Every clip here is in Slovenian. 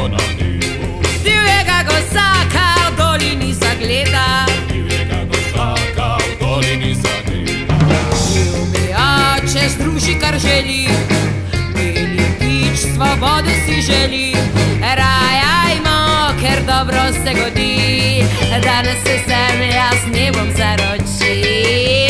nebo na nebu. Divjega gosaka v dolini zagleda, Divjega gosaka v dolini zagleda. ljubi oče združi, kar želi, beli ptič svobode si želi. Rajajmo, ker dobro se godi, danes se zemlja z nebom zaroči.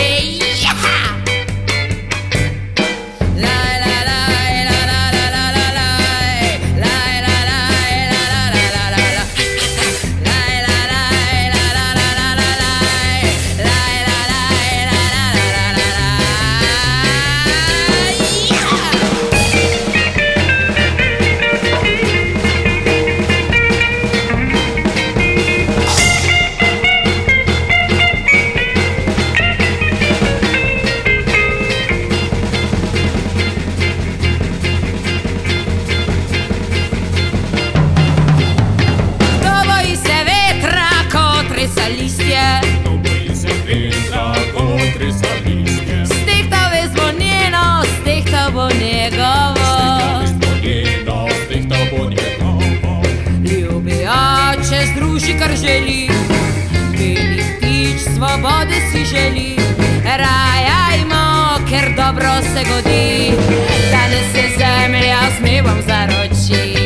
Stehtave zvonjeno, stehta bo njegovo. Ljubi oče združi, kar želi, beli ptič svobode si želi. Rajajmo, ker dobro se godi, danes se zemlja z nebom zaroči.